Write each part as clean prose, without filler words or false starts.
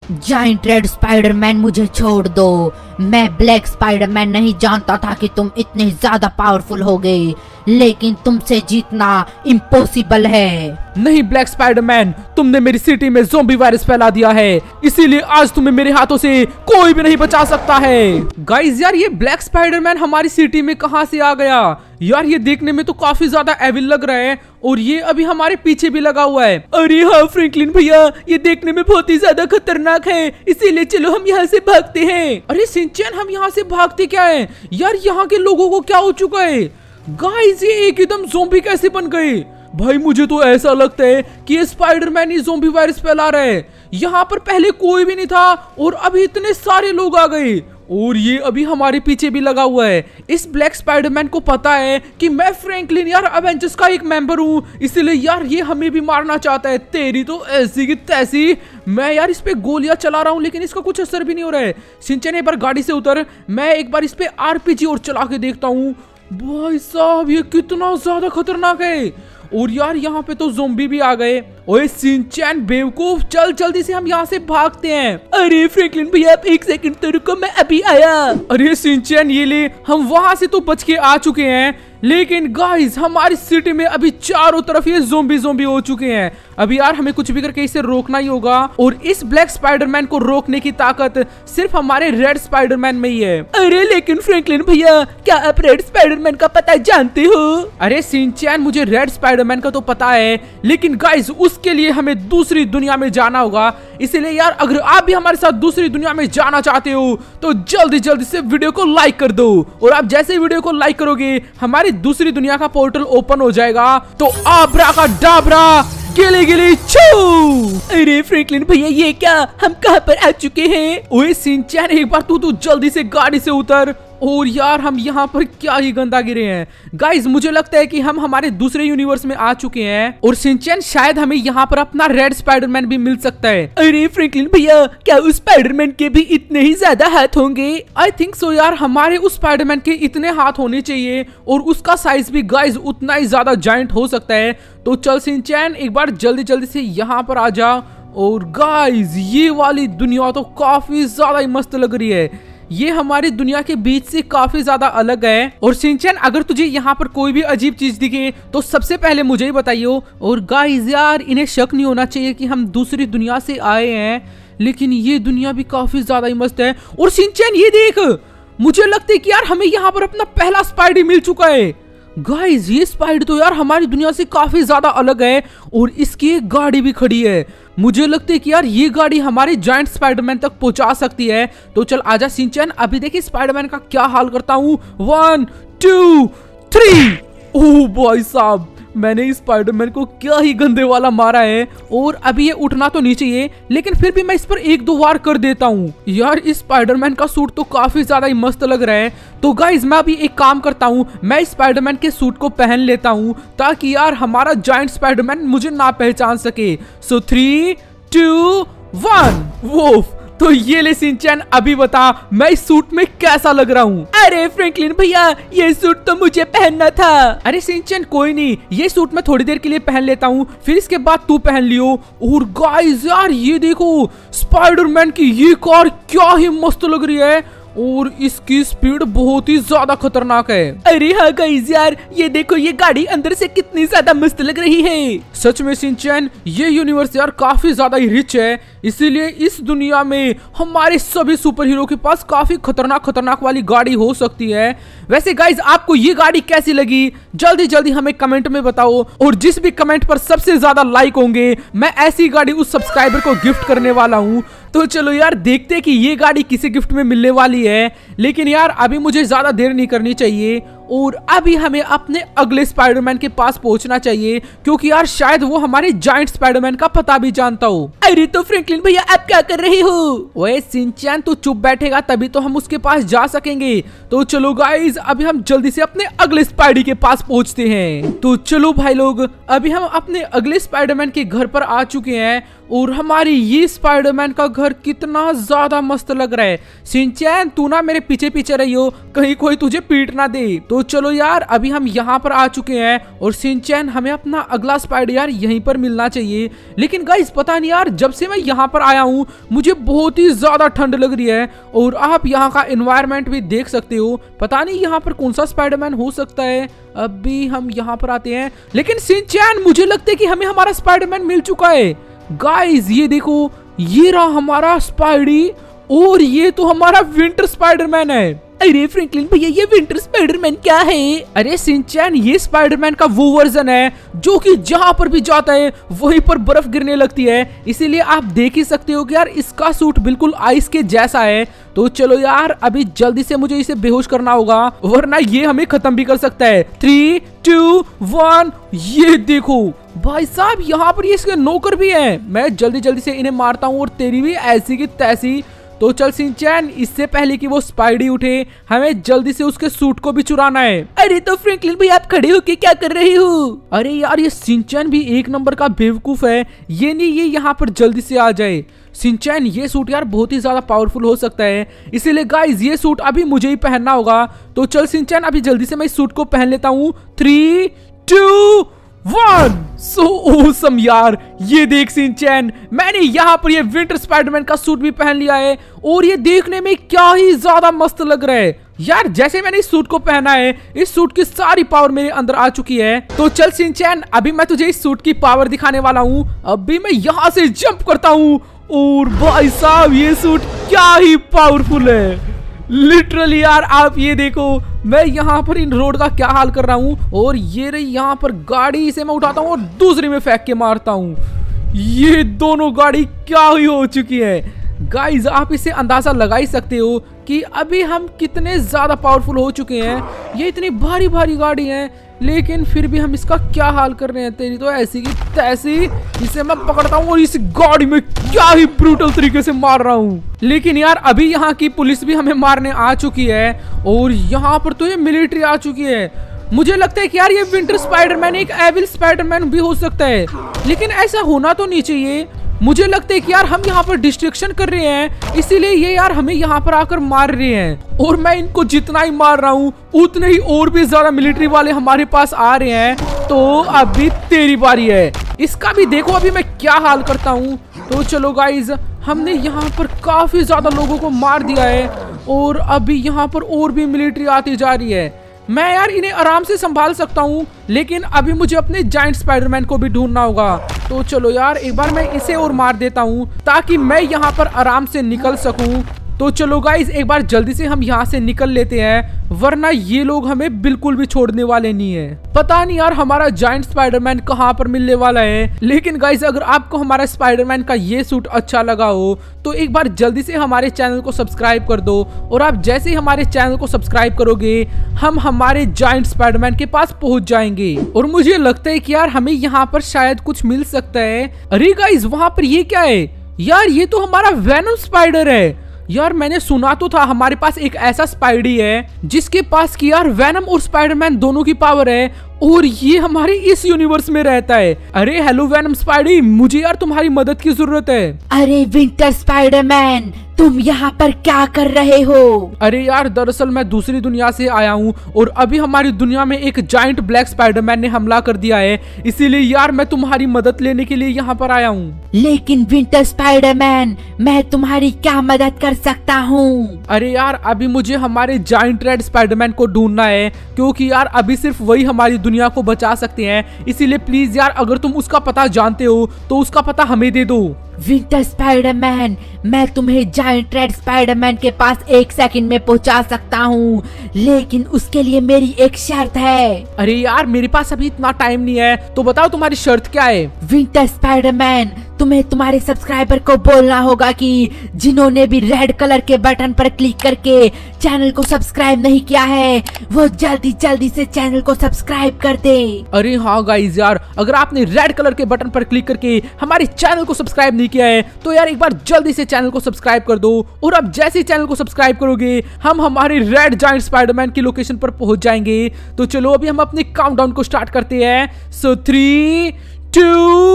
Giant red Spiderman, मुझे छोड़ दो। मैं ब्लैक स्पाइडरमैन नहीं जानता था कि तुम इतने ज्यादा पावरफुल होगे, लेकिन तुमसे जीतना इम्पॉसिबल है। नहीं ब्लैक स्पाइडरमैन, तुमने मेरी सिटी में ज़ॉम्बी वायरस फैला दिया है, इसीलिए आज तुम्हें मेरे हाथों से कोई भी नहीं बचा सकता है। गाइस यार, ये ब्लैक स्पाइडरमैन हमारी सिटी में कहां से आ गया? यार ये देखने में तो काफी ज्यादा एविल लग रहा है, और ये अभी हमारे पीछे भी लगा हुआ है। अरे हाँ फ्रैंकलिन भैया, ये देखने में बहुत ही ज्यादा खतरनाक है, इसीलिए चलो हम यहाँ से भागते हैं। अरे सिंचैन, हम यहाँ से भागते क्या है यार? यहाँ के लोगों को क्या हो चुका है? गाइस ये एकदम ज़ॉम्बी कैसे बन गए? भाई मुझे तो ऐसा लगता है कि ये स्पाइडरमैन ही ज़ॉम्बी वायरस फैला रहा है। यहाँ पर पहले कोई भी नहीं था और अभी इतने सारे लोग आ गए, और ये अभी हमारे पीछे भी लगा हुआ है। इस ब्लैक स्पाइडरमैन को पता है कि मैं फ्रैंकलिन यार एवेंजर्स का एक मेंबर हूँ, इसलिए यार ये हमें भी मारना चाहता है। तेरी तो ऐसी की तैसी। मैं यार इस पे गोलियां चला रहा हूँ, लेकिन इसका कुछ असर भी नहीं हो रहा है। सिंचन एक बार गाड़ी से उतर, मैं एक बार इस पे आरपीजी और चला के देखता हूँ। भाई साहब ये कितना ज्यादा खतरनाक है। और यार यहाँ पे तो ज़ॉम्बी भी आ गए। ओए सिंचैन बेवकूफ, चल जल्दी से हम यहाँ से भागते हैं। अरे फ्रैंकलिन भैया आप एक सेकंड तो रुको, मैं अभी आया। अरे सिंचैन ये ले, हम वहां से तो बच के आ चुके हैं, लेकिन गाइस हमारी सिटी में अभी चारों तरफ ये ज़ॉम्बी हो चुके हैं। अभी यार हमें कुछ भी करके इसे रोकना ही होगा, और इस ब्लैक स्पाइडरमैन को रोकने की ताकत सिर्फ हमारे रेड स्पाइडरमैन में ही है। अरे लेकिन फ्रैंकलिन भैया, क्या आप रेड स्पाइडरमैन का पता जानते हो? अरे सिंचैन, मुझे रेड स्पाइडरमैन का तो पता है, लेकिन गाइस उसके लिए हमें दूसरी दुनिया में जाना होगा। इसीलिए यार अगर आप भी हमारे साथ दूसरी दुनिया में जाना चाहते हो तो जल्दी से वीडियो को लाइक कर दो, और आप जैसे वीडियो को लाइक करोगे हमारी दूसरी दुनिया का पोर्टल ओपन हो जाएगा। तो आब्राकाडाब्रा, गिली गिली छू। अरे फ्रैंकलिन भैया ये क्या, हम कहां पर आ चुके हैं? ओए सिंचैन एक बार तू जल्दी से गाड़ी से उतर। और यार हम यहाँ पर क्या ही गंदा गिरे हैं। गाइज मुझे लगता है कि हम हमारे दूसरे यूनिवर्स में आ चुके हैं, और सिंचैन शायद हमें यहाँ पर अपना रेड स्पाइडरमैन भी मिल सकता है। अरे फ्रैंकलिन भैया, क्या उस स्पाइडरमैन के भी इतने ही ज्यादा हाथ होंगे? आई थिंक सो यार, हमारे उस स्पाइडरमैन के इतने हाथ होने चाहिए, और उसका साइज भी गाइज उतना ही ज्यादा जायंट हो सकता है। तो चल सिंचैन एक बार जल्दी से यहाँ पर आ जा। और गाइज ये वाली दुनिया तो काफी ज्यादा ही मस्त लग रही है, ये हमारी दुनिया के बीच से काफी ज्यादा अलग है। और सिंचैन अगर तुझे यहाँ पर कोई भी अजीब चीज दिखे तो सबसे पहले मुझे ही बताइयो। और गाइस यार इन्हें शक नहीं होना चाहिए कि हम दूसरी दुनिया से आए हैं, लेकिन ये दुनिया भी काफी ज्यादा ही मस्त है। और सिंचैन ये देख, मुझे लगता है कि यार हमें यहाँ पर अपना पहला स्पाइडर मिल चुका है। गाइस ये स्पाइडर तो यार हमारी दुनिया से काफी ज्यादा अलग है, और इसकी एक गाड़ी भी खड़ी है। मुझे लगता है कि यार ये गाड़ी हमारे जायंट स्पाइडरमैन तक पहुंचा सकती है। तो चल आजा सिंचैन, अभी देखिए स्पाइडरमैन का क्या हाल करता हूँ। 1 2 3। ओह भाई साहब, मैंने इस स्पाइडरमैन को क्या ही गंदे वाला मारा है। और अभी ये उठना तो नहीं चाहिए, लेकिन फिर भी मैं इस पर 1-2 वार कर देता हूँ। यार इस स्पाइडरमैन का सूट तो काफी ज्यादा ही मस्त लग रहा है। तो गाइज मैं अभी एक काम करता हूँ, मैं इस स्पाइडरमैन के सूट को पहन लेता हूँ, ताकि यार हमारा जायंट स्पाइडरमैन मुझे ना पहचान सके। सो 3 2 1 वो। तो ये ले सिंचैन, अभी बता मैं इस सूट में कैसा लग रहा हूँ? अरे फ्रैंकलिन भैया, ये सूट तो मुझे पहनना था। अरे सिंचैन कोई नहीं, ये सूट मैं थोड़ी देर के लिए पहन लेता हूँ, फिर इसके बाद तू पहन लियो। और गाइस यार ये देखो, स्पाइडरमैन की ये कार क्या ही मस्त लग रही है, और इसकी स्पीड बहुत ही ज्यादा खतरनाक है। अरे हाँ गाइस यार, ये देखो ये गाड़ी अंदर से कितनी ज्यादा मस्त लग रही है। सच में सिंचैन, ये यूनिवर्स यार काफी ज्यादा ही रिच है, इसीलिए इस दुनिया में हमारे सभी सुपर हीरो के पास काफी खतरनाक वाली गाड़ी हो सकती है। वैसे गाइज आपको ये गाड़ी कैसी लगी जल्दी हमें कमेंट में बताओ, और जिस भी कमेंट पर सबसे ज्यादा लाइक होंगे मैं ऐसी गाड़ी उस सब्सक्राइबर को गिफ्ट करने वाला हूँ। तो चलो यार देखते कि ये गाड़ी किसी गिफ्ट में मिलने वाली है, लेकिन यार अभी मुझे ज्यादा देर नहीं करनी चाहिए, और अभी हमें अपने अगले स्पाइडरमैन के पास पहुंचना चाहिए, क्योंकि यार शायद वो हमारे जायंट स्पाइडरमैन का पता भी जानता हो। अरे तो फ्रैंकलिन भैया आप क्या कर रहे हो? ओए सिंचैन तू चुप बैठेगा तभी तो हम उसके पास जा सकेंगे। तो चलो गाइज अभी हम जल्दी से अपने अगले स्पाइडी के पास पहुंचते हैं। तो चलो भाई लोग, अभी हम अपने अगले स्पाइडरमैन के घर पर आ चुके हैं, और हमारी ये स्पाइडरमैन का घर कितना ज्यादा मस्त लग रहा है। शिनचैन तू ना मेरे पीछे पीछे रही हो, कहीं कोई तुझे पीट ना दे। तो चलो यार अभी हम यहाँ पर आ चुके हैं और शिनचैन हमें अपना अगला स्पाइडर यार यहीं पर मिलना चाहिए। लेकिन गाइस पता नहीं यार, जब से मैं यहाँ पर आया हूँ मुझे बहुत ही ज्यादा ठंड लग रही है और आप यहाँ का एनवायरनमेंट भी देख सकते हो। पता नहीं यहाँ पर कौन सा स्पाइडरमैन हो सकता है। अभी हम यहाँ पर आते हैं, लेकिन शिनचैन मुझे लगता है कि हमें हमारा स्पाइडरमैन मिल चुका है। गाइस ये देखो, ये रहा हमारा स्पाइडी और ये तो हमारा विंटर स्पाइडरमैन है। अरे फ्रैंकलिन भैया ये विंटर स्पाइडरमैन क्या है? अरे शिनचैन ये स्पाइडरमैन का वो वर्जन है जो कि जहां पर भी जाता है वहीं पर बर्फ गिरने लगती है। इसीलिए आप देख ही सकते हो कि यार इसका सूट बिल्कुल आइस के जैसा है। तो चलो यार अभी जल्दी से मुझे इसे बेहोश करना होगा वरना ये हमें खत्म भी कर सकता है। 3, 2, 1 ये देखो भाई साहब, यहाँ पर ये इसके नौकर भी हैं। मैं जल्दी जल्दी से इन्हें मारता हूँ और तेरी भी ऐसी की तैसी। तो चल शिनचैन, इससे पहले कि वो स्पाइडी उठे हमें जल्दी से उसके सूट को भी चुराना है। अरे तो फ्रैंकलिन भाई आप खड़े होके क्या कर रहे हो? अरे यार ये शिनचैन भी एक नंबर का बेवकूफ है, ये नहीं ये यहाँ पर जल्दी से आ जाए। शिनचैन ये सूट यार बहुत ही ज्यादा पावरफुल हो सकता है, इसीलिए गाइस ये सूट अभी मुझे ही पहनना होगा। तो चल शिनचैन अभी जल्दी से मैं इस सूट को पहन लेता हूँ। 3, 2, 1 सो ऑसम यार, ये देख शिनचैन मैंने यहाँ पर ये विंटर स्पाइडरमैन का सूट भी पहन लिया है और ये देखने में क्या ही ज्यादा मस्त लग रहा है यार। जैसे मैंने इस सूट को पहना है इस सूट की सारी पावर मेरे अंदर आ चुकी है। तो चल शिनचैन अभी मैं तुझे इस सूट की पावर दिखाने वाला हूँ। अभी मैं यहाँ से जंप करता हूँ और भाई साहब ये सूट क्या ही पावरफुल है लिटरली यार। आप ये देखो मैं यहाँ पर इन रोड का क्या हाल कर रहा हूँ और ये रही यहाँ पर गाड़ी, इसे मैं उठाता हूँ और दूसरी में फेंक के मारता हूँ। ये दोनों गाड़ी क्या ही हो चुकी है। गाइज आप इसे अंदाजा लगा ही सकते हो कि अभी हम कितने ज्यादा पावरफुल हो चुके हैं। ये इतनी भारी भारी गाड़ी है लेकिन फिर भी हम इसका क्या हाल कर रहे हैं। तेरी तो ऐसी की तैसी, इसे मैं पकड़ता हूँ और इस गाड़ी में क्या ही ब्रूटल तरीके से मार रहा हूँ। लेकिन यार अभी यहाँ की पुलिस भी हमें मारने आ चुकी है और यहाँ पर तो ये मिलिट्री आ चुकी है। मुझे लगता है कि यार ये विंटर स्पाइडरमैन एक एविल स्पाइडरमैन भी हो सकता है, लेकिन ऐसा होना तो नहीं चाहिए। मुझे लगता है कि यार हम यहाँ पर डिस्ट्रैक्शन कर रहे हैं, इसीलिए ये यार हमें यहाँ पर आकर मार रहे हैं और मैं इनको जितना ही मार रहा हूँ उतने ही और भी ज्यादा मिलिट्री वाले हमारे पास आ रहे हैं। तो अभी तेरी बारी है, इसका भी देखो अभी मैं क्या हाल करता हूँ। तो चलो गाइज हमने यहाँ पर काफी ज्यादा लोगों को मार दिया है और अभी यहाँ पर और भी मिलिट्री आती जा रही है। मैं यार इन्हें आराम से संभाल सकता हूँ, लेकिन अभी मुझे अपने जायंट स्पाइडरमैन को भी ढूंढना होगा। तो चलो यार एक बार मैं इसे और मार देता हूँ ताकि मैं यहाँ पर आराम से निकल सकूँ। तो चलो गाइज एक बार जल्दी से हम यहाँ से निकल लेते हैं वरना ये लोग हमें बिल्कुल भी छोड़ने वाले नहीं है। पता नहीं यार हमारा जायंट स्पाइडरमैन कहाँ पर मिलने वाला है। लेकिन गाइज अगर आपको हमारा स्पाइडरमैन का ये सूट अच्छा लगा हो तो एक बार जल्दी से हमारे चैनल को सब्सक्राइब कर दो और आप जैसे ही हमारे चैनल को सब्सक्राइब करोगे हम हमारे जायंट स्पाइडरमैन के पास पहुंच जाएंगे। और मुझे लगता है कि यार हमें यहाँ पर शायद कुछ मिल सकता है। अरे गाइज वहां पर ये क्या है यार? ये तो हमारा वेनम स्पाइडर है यार। मैंने सुना तो था हमारे पास एक ऐसा स्पाइडी है जिसके पास की यार वेनम और स्पाइडरमैन दोनों की पावर है और ये हमारे इस यूनिवर्स में रहता है। अरे हेलो वेनम स्पाइडी, मुझे यार तुम्हारी मदद की जरूरत है। अरे विंटर स्पाइडरमैन तुम यहाँ पर क्या कर रहे हो? अरे यार दरअसल मैं दूसरी दुनिया से आया हूँ और अभी हमारी दुनिया में एक जायंट ब्लैक स्पाइडरमैन ने हमला कर दिया है, इसीलिए यार मैं तुम्हारी मदद लेने के लिए यहाँ पर आया हूँ। लेकिन विंटर स्पाइडरमैन मैं तुम्हारी क्या मदद कर सकता हूँ? अरे यार अभी मुझे हमारे जायंट रेड स्पाइडरमैन को ढूंढना है क्योंकि यार अभी सिर्फ वही हमारी दुनिया को बचा सकते हैं। इसीलिए प्लीज यार अगर तुम उसका पता जानते हो तो उसका पता हमें दे दो। विंटर स्पाइडरमैन मैं तुम्हें जायंट रेड स्पाइडरमैन के पास 1 सेकंड में पहुंचा सकता हूं, लेकिन उसके लिए मेरी एक शर्त है। अरे यार मेरे पास अभी इतना टाइम नहीं है, तो बताओ तुम्हारी शर्त क्या है? विंटर स्पाइडरमैन तुम्हें तुम्हारे सब्सक्राइबर को बोलना होगा कि जिन्होंने भी रेड कलर के बटन पर क्लिक करके चैनल को सब्सक्राइब नहीं किया है वो जल्दी जल्दी से चैनल को सब्सक्राइब कर दे। अरे हाँ गाइज यार अगर आपने रेड कलर के बटन पर क्लिक करके हमारे चैनल को सब्सक्राइब नहीं किया है तो यार एक बार जल्दी से चैनल को सब्सक्राइब कर दो। और अब जैसे ही चैनल को सब्सक्राइब करोगे हम हमारे रेड जायंट स्पाइडरमैन की लोकेशन पर पहुंच जाएंगे। तो चलो अभी हम अपने काउंटडाउन को स्टार्ट करते हैं। सो 3, 2,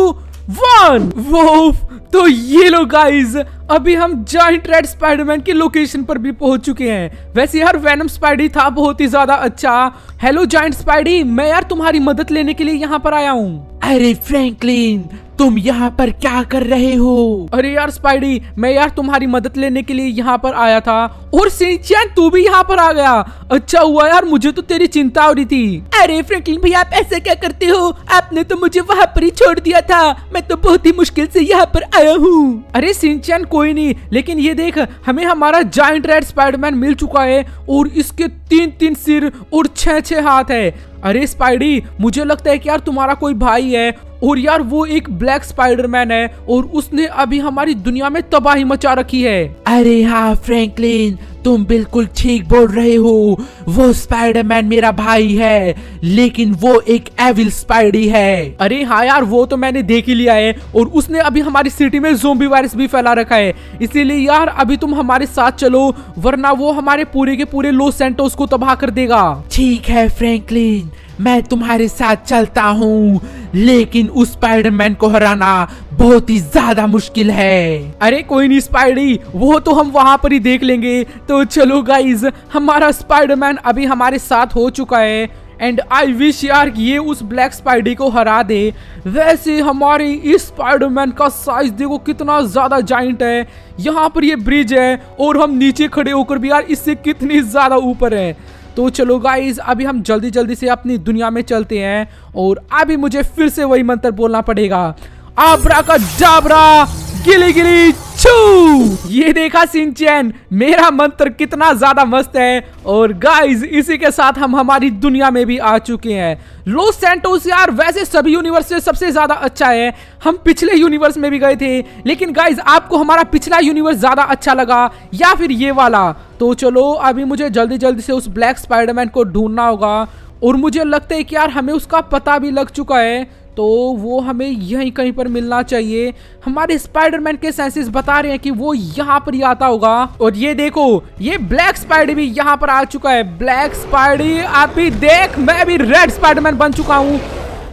1। वो तो ये लो गाइज, अभी हम जायंट रेड स्पाइडरमैन की लोकेशन पर भी पहुंच चुके हैं। वैसे यार वेनम स्पाइडी था बहुत ही ज्यादा अच्छा। हेलो जायंट स्पाइडी, मैं यार तुम्हारी मदद लेने के लिए यहाँ पर आया हूँ। अरे फ्रैंकलिन, तुम यहाँ पर क्या कर रहे हो? अरे यार स्पाइडी, मैं यार तुम्हारी मदद लेने के लिए यहाँ पर आया था। और शिनचैन तू भी यहाँ पर आ गया, अच्छा हुआ यार, मुझे तो तेरी चिंता हो रही थी। अरे फ्रैंकलिन भैया, आप ऐसा क्या करते हो? आपने तो मुझे वहाँ पर ही छोड़ दिया था, मैं तो बहुत ही मुश्किल से यहाँ पर आया हूँ। अरे शिनचैन कोई नहीं, लेकिन ये देख, हमें हमारा जायंट रेड स्पाइडरमैन मिल चुका है और इसके 3-3 सिर और 6-6 हाथ है। अरे स्पाइडी, मुझे लगता है कि यार तुम्हारा कोई भाई है और यार वो एक ब्लैक स्पाइडरमैन है और उसने अभी हमारी दुनिया में तबाही मचा रखी है। अरे हाँ फ्रैंकलिन, तुम बिल्कुल ठीक बोल रहे हो, वो स्पाइडरमैन मेरा भाई है, लेकिन वो एक एविल स्पाइडी है। अरे हाँ यार, वो तो मैंने देख ही लिया है और उसने अभी हमारी सिटी में ज़ोंबी वायरस भी फैला रखा है। इसीलिए यार अभी तुम हमारे साथ चलो, वरना वो हमारे पूरे के पूरे लॉस सैंटोस को तबाह कर देगा। ठीक है फ्रैंकलिन, मैं तुम्हारे साथ चलता हूँ, लेकिन उस स्पाइडरमैन को हराना बहुत ही ज्यादा मुश्किल है। अरे कोई नहीं स्पाइडी, वो तो हम वहां पर ही देख लेंगे। तो चलो गाइज, हमारा स्पाइडरमैन अभी हमारे साथ हो चुका है एंड आई विश यार ये उस ब्लैक स्पाइडी को हरा दे। वैसे हमारे इस स्पाइडरमैन का साइज देखो कितना ज्यादा जाइंट है। यहाँ पर ये ब्रिज है और हम नीचे खड़े होकर भी यार इससे कितनी ज्यादा ऊपर है। तो चलो गाइज, अभी हम जल्दी जल्दी से अपनी दुनिया में चलते हैं और अभी मुझे फिर से वही मंत्र बोलना पड़ेगा, आब्राकाडाब्रा गिली गिली छू। ये देखा शिनचैन, मेरा मंत्र कितना ज्यादा मस्त है। और गाइज इसी के साथ हम हमारी दुनिया में भी आ चुके हैं। लॉस सैंटोस यार वैसे सभी यूनिवर्स से सबसे ज्यादा अच्छा है। हम पिछले यूनिवर्स में भी गए थे, लेकिन गाइज आपको हमारा पिछला यूनिवर्स ज्यादा अच्छा लगा या फिर ये वाला? तो चलो अभी मुझे जल्दी जल्दी से उस ब्लैक स्पाइडरमैन को ढूंढना होगा और मुझे लगता है कि यार हमें उसका पता भी लग चुका है, तो वो हमें यहीं कहीं पर मिलना चाहिए। हमारे स्पाइडरमैन के सेंसेस बता रहे हैं कि वो यहाँ पर ही आता होगा। और ये देखो, ये ब्लैक स्पाइडी भी यहाँ पर आ चुका है। ब्लैक स्पाइडी अभी देख, मैं भी रेड स्पाइडरमैन बन चुका हूँ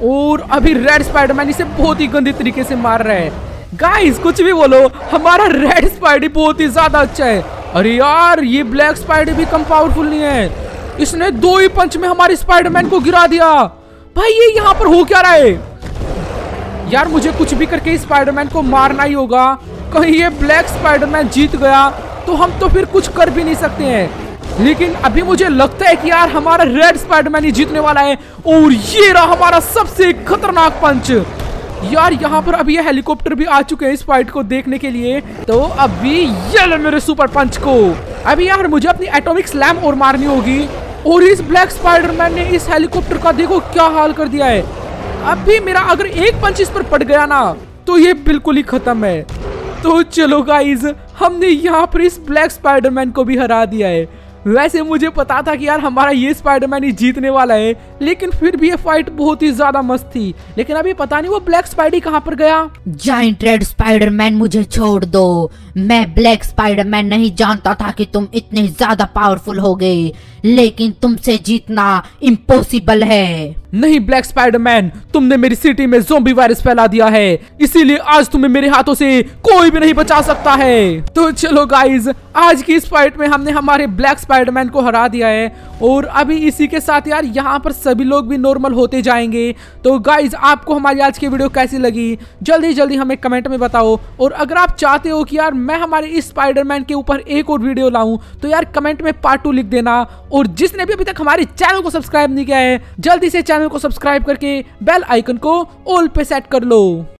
और अभी रेड स्पाइडरमैन इसे बहुत ही गंदे तरीके से मार रहा है। गाइस कुछ भी बोलो, हमारा रेड स्पाइडी बहुत ही ज्यादा अच्छा है। अरे यार ये ब्लैक स्पाइडी भी कम पावरफुल नहीं है, इसने 2 ही पंच में हमारे स्पाइडरमैन को गिरा दिया। भाई ये यहाँ पर हो क्या रहा है यार? मुझे कुछ भी करके स्पाइडरमैन को मारना ही होगा। कहीं ये ब्लैक स्पाइडरमैन जीत गया तो हम तो फिर कुछ कर भी नहीं सकते हैं। लेकिन अभी मुझे लगता है कि यार हमारा रेड स्पाइडरमैन ही जीतने वाला है। और ये रहा हमारा सबसे खतरनाक पंच। यार यहाँ पर अभी ये हेलीकॉप्टर भी आ चुके हैं इस फाइट को देखने के लिए। तो अभी ये लो मेरे सुपर पंच को। अभी यार मुझे अपनी एटॉमिक स्लैम और मारनी होगी। और इस ब्लैक स्पाइडरमैन ने इस हेलीकॉप्टर का देखो क्या हाल कर दिया है। अभी मेरा अगर एक पंच इस पर पड़ गया ना तो ये बिल्कुल ही खत्म है। तो चलो गाइज, हमने यहाँ पर इस ब्लैक स्पाइडरमैन को भी हरा दिया है। वैसे मुझे पता था कि यार हमारा ये स्पाइडरमैन ही जीतने वाला है, लेकिन फिर भी ये फाइट बहुत ही ज्यादा मस्त थी। लेकिन अभी पता नहीं वो ब्लैक स्पाइडी कहाँ पर गया। जायंट रेड स्पाइडरमैन मुझे छोड़ दो, मैं ब्लैक स्पाइडरमैन नहीं जानता था कि तुम इतने ज्यादा पावरफुल हो गए, लेकिन तुमसे जीतना इम्पॉसिबल है। नहीं ब्लैक स्पाइडरमैन, तुमने मेरी सिटी में ज़ोंबी वायरस फैला दिया है, इसीलिए आज तुम्हें मेरे हाथों से कोई भी नहीं बचा सकता है। तो चलो गाइज, आज की इस फाइट में हमने हमारे ब्लैक स्पाइडरमैन को हरा दिया है और अभी इसी के साथ यार यहाँ पर सभी लोग भी नॉर्मल होते जाएंगे। तो गाइज आपको हमारी आज की वीडियो कैसी लगी जल्दी जल्दी हमें कमेंट में बताओ। और अगर आप चाहते हो कि यार मैं हमारे इस स्पाइडरमैन के ऊपर एक और वीडियो लाऊं तो यार कमेंट में पार्ट 2 लिख देना। और जिसने भी अभी तक हमारे चैनल को सब्सक्राइब नहीं किया है, जल्दी से चैनल को सब्सक्राइब करके बेल आइकन को ऑल पे सेट कर लो।